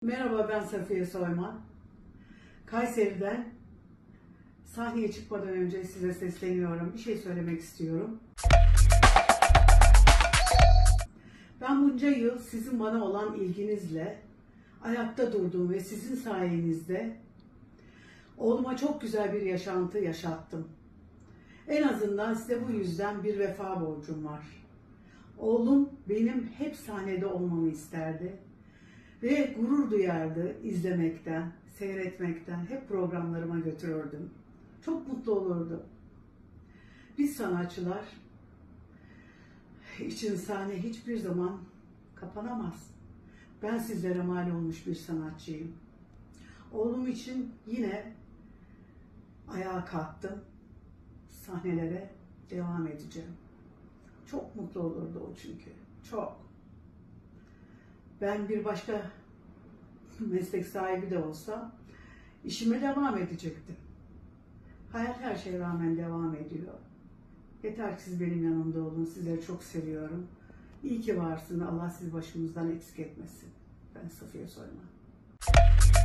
Merhaba, ben Safiye Soyman. Kayseri'den sahneye çıkmadan önce size sesleniyorum. Bir şey söylemek istiyorum. Ben bunca yıl sizin bana olan ilginizle ayakta durduğum ve sizin sayenizde oğluma çok güzel bir yaşantı yaşattım. En azından size bu yüzden bir vefa borcum var. Oğlum benim hep sahnede olmamı isterdi. Ve gurur duyardı izlemekten, seyretmekten, hep programlarıma götürürdüm. Çok mutlu olurdu. Biz sanatçılar için sahne hiçbir zaman kapanamaz. Ben sizlere mal olmuş bir sanatçıyım. Oğlum için yine ayağa kalktım. Sahnelere devam edeceğim. Çok mutlu olurdu o çünkü. Çok. Ben bir başka meslek sahibi de olsam işime devam edecektim. Hayat her şeye rağmen devam ediyor. Yeter ki siz benim yanımda olun. Sizleri çok seviyorum. İyi ki varsın. Allah sizi başımızdan eksik etmesin. Ben Safiye Soyman.